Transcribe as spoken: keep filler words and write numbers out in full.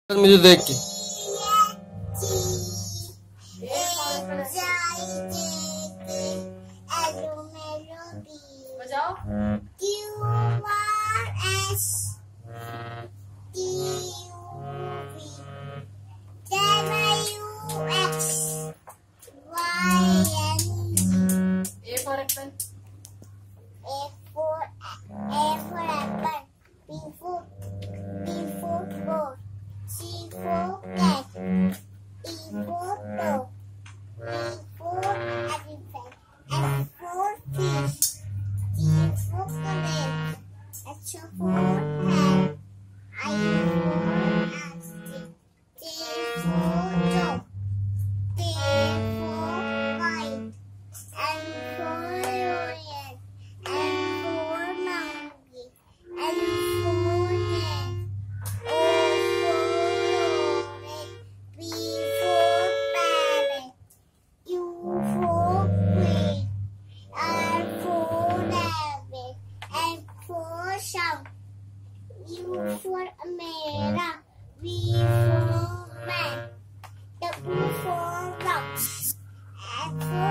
मुझे देख के बजाओ। A for apple. A for A for apple. B for B for boat. C for cat. E for dog. E for elephant. F for fish. G for camel. H for hen. I for ostrich. J for dog. K for kite. L for lion. M for monkey. N for hen. O for orange. P for parrot. U for queen. R for rabbit. S for shark. U for umbrella. V for man. W for rock. X for